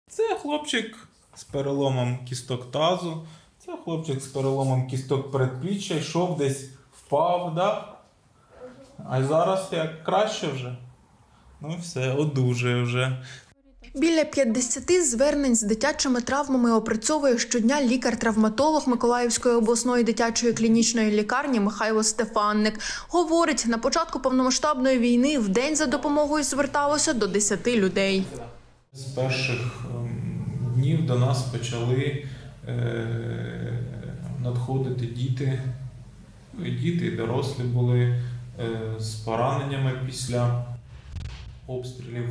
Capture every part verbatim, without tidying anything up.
Це хлопчик з переломом кісток тазу, це хлопчик з переломом кісток передпліччя, йшов десь, впав, да? А зараз як краще вже. Ну все, одужує вже. Біля п'ятдесяти звернень з дитячими травмами опрацьовує щодня лікар-травматолог Миколаївської обласної дитячої клінічної лікарні Михайло Стефанник. Говорить, на початку повномасштабної війни в день за допомогою зверталося до десяти людей. З перших днів до нас почали надходити діти, і діти, і дорослі були з пораненнями після обстрілів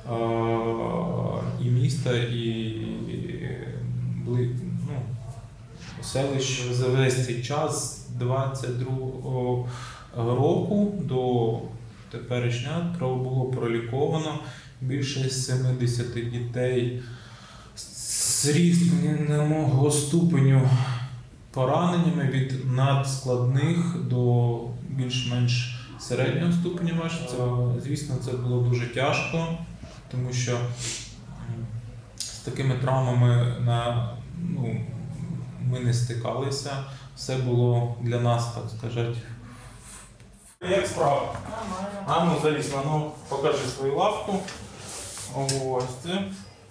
і міста, і були, ну, селищ. За весь цей час, двадцять другого року до теперішнього, було проліковано більше сімдесят дітей з різного ступеню пораненнями від надскладних до більш-менш середнього ступеня важкого. Звісно, це було дуже тяжко, тому що з такими травмами на, ну, ми не стикалися. Все було для нас, так сказати. Як справа? Нормально. А ну залізь на ногу, покажи свою лапку. Ось це.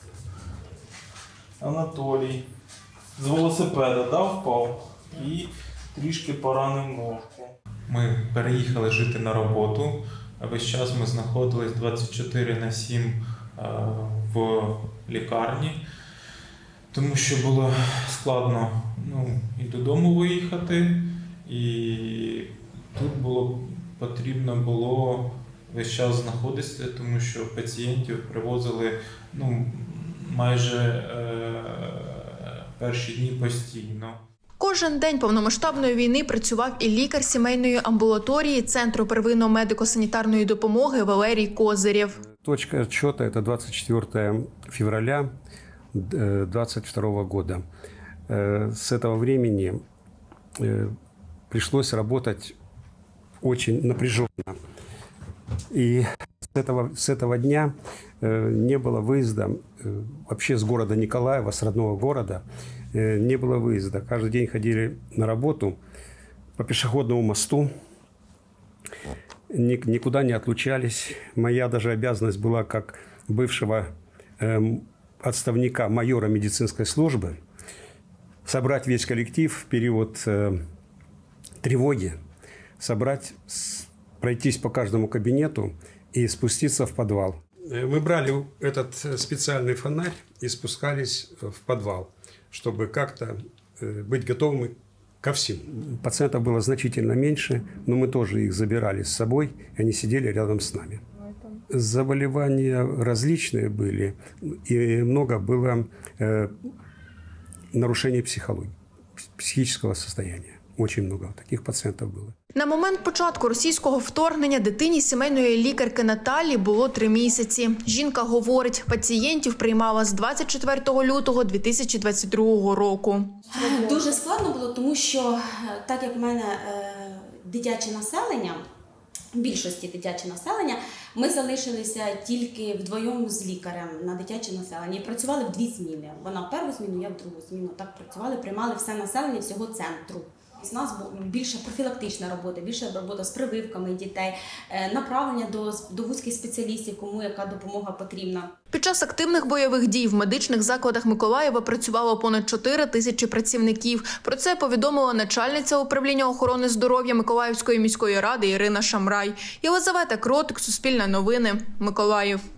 Анатолій. З велосипеда, да, впав і трішки поранив ножку. Ми переїхали жити на роботу. Весь час ми знаходились двадцять чотири на сім в лікарні, тому що було складно, ну, і додому виїхати, і тут було потрібно було весь час знаходитися, тому що пацієнтів привозили, ну, майже е, перші дні постійно. Кожен день повномасштабної війни працював і лікар сімейної амбулаторії Центру первинної медико-санітарної допомоги Валерій Козирєв. Точка отсчета – это двадцать четвёртое февраля двадцать второго года. С этого времени пришлось работать очень напряженно. И с этого, с этого дня не было выезда вообще с города Николаева, с родного города. Не было выезда. Каждый день ходили на работу по пешеходному мосту. Никуда не отлучались. Моя даже обязанность была, как бывшего э, отставника майора медицинской службы, собрать весь коллектив в период э, тревоги, собрать, пройтись по каждому кабинету и спуститься в подвал. Мы брали этот специальный фонарь и спускались в подвал, чтобы как-то быть готовыми ко всему. Пациентов было значительно меньше, но мы тоже их забирали с собой, и они сидели рядом с нами. Заболевания различные были, и много было э, нарушений психологии, психического состояния. Очень много таких пацієнтів було. На момент початку російського вторгнення дитині сімейної лікарки Наталі було три місяці. Жінка говорить, пацієнтів приймала з двадцять четвертого лютого дві тисячі двадцять другого року. Дуже складно було, тому що, так як в мене дитяче населення, в більшості дитяче населення, ми залишилися тільки вдвоєм з лікарем на дитяче населення і працювали в дві зміни. Вона в першу зміну, я в другу зміну. Так працювали, приймали все населення всього центру. У нас більше профілактична робота, більше робота з прививками дітей, направлення до, до вузьких спеціалістів, кому яка допомога потрібна. Під час активних бойових дій в медичних закладах Миколаєва працювало понад чотири тисячі працівників. Про це повідомила начальниця управління охорони здоров'я Миколаївської міської ради Ірина Шамрай. Єлизавета Кротик, Суспільне новини, Миколаїв.